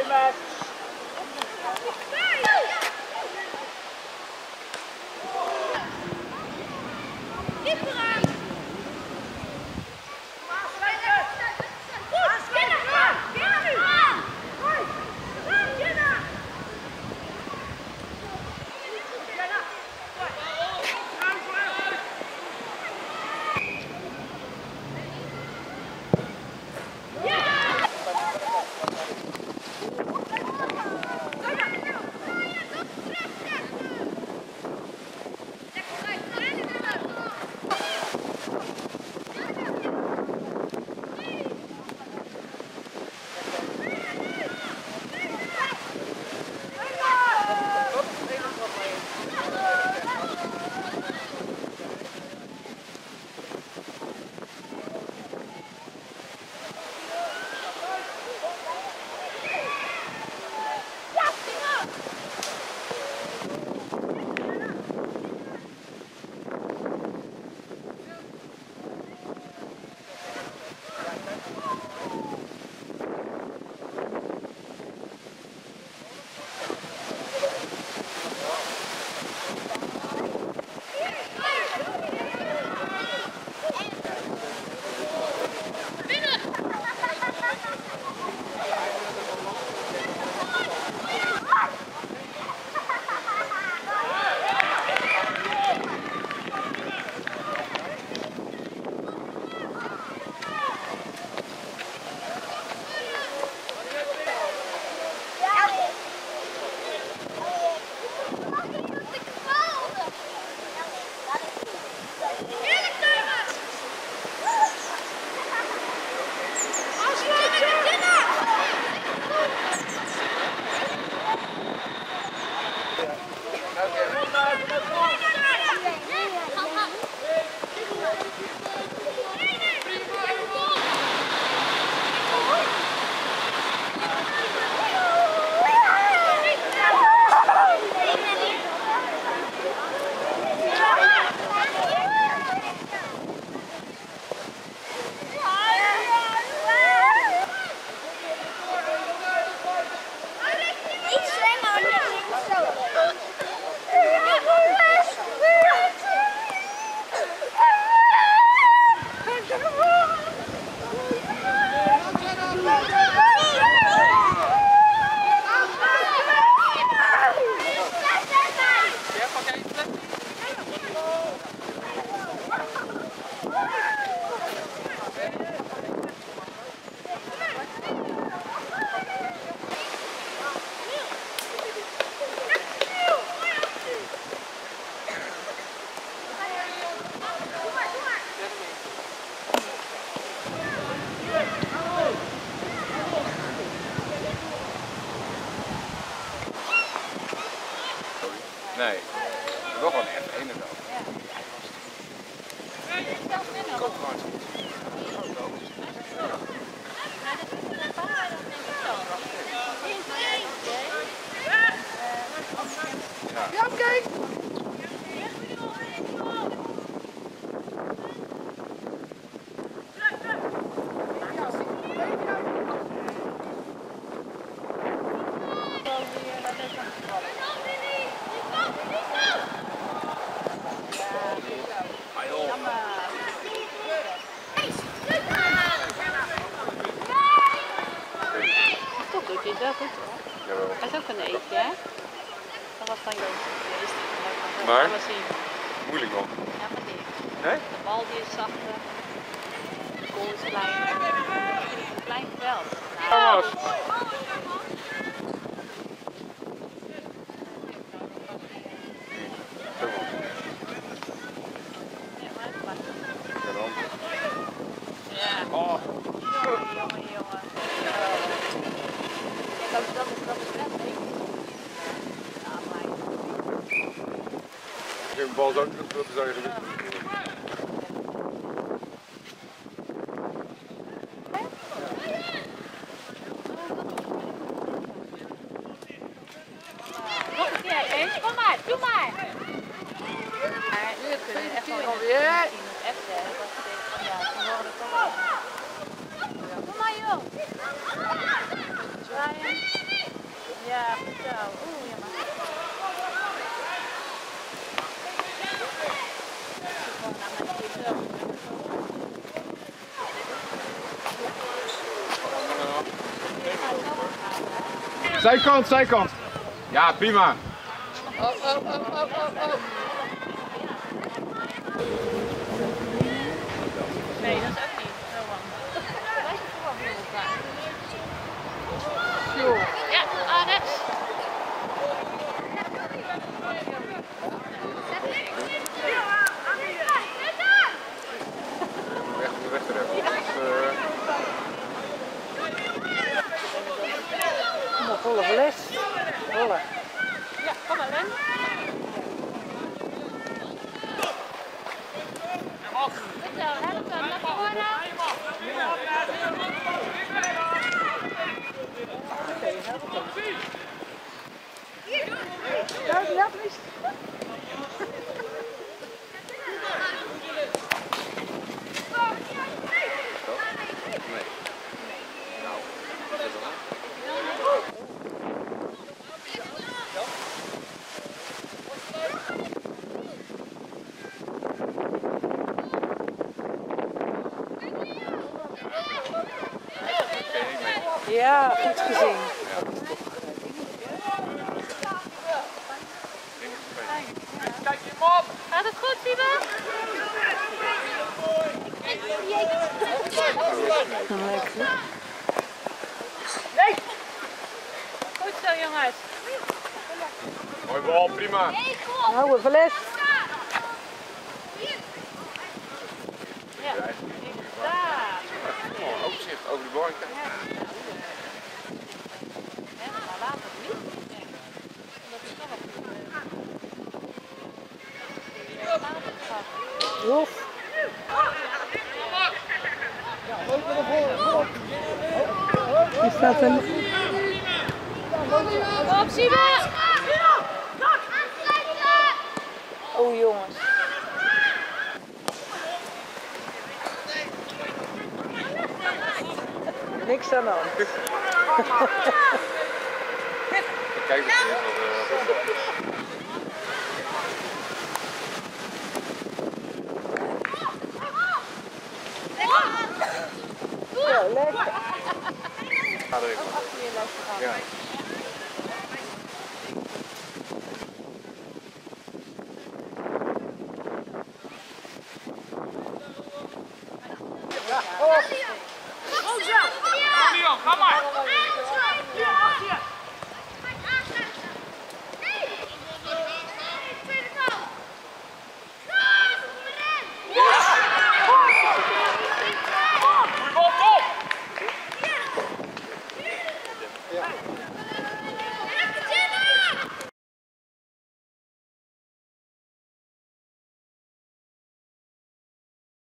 Nee, ik wil gewoon echt één en dan. Kom gewoon. Ja, kijk! Doet hij het wel goed hoor. Jawel. Dat is ook een eetje, hè? Dat was van Jozef geweest. Maar? Dat zien. Moeilijk man. Ja, maar niet. Nee? De bal die is zachter. De goal is kleiner. Een klein veld. Thomas! Ja, maar het mag. Ja. Oh. Jongen. Dat is net één. Ja, maar. Geen bal zou ik dat zou je doen. Nog een keer, eens. Kom maar, doe maar. Maar nu kunnen we echt wel alweer. in het F zeggen. Dat ze denken van ja, ze horen het toch wel. Kom maar joh. Zwaaien. Oeh, jammer. Zijkant, zijkant. Ja, prima. Oh. Nee, dat is ook niet zo handig. Ja, rechts. Weg eruit. Volle fles. Volle. Ja, kom maar, Len. Goed zo, help hem naar voren. Dat is. Ja, goed gezien. Kijk je op! Gaat het goed, Siebe? Lekker. Goed zo, jongens. Mooi bal, prima. Oude fles. Ja, daar. Oh, overzicht over de bank. Maar later niet. Dat is toch wel Roef. Is dat een... Kom, Siebe! Oh jongens. Niks aan de hand. Kijk eens wat Ja, lekker. Ga erin. Ja. Kom, Leon, ga maar!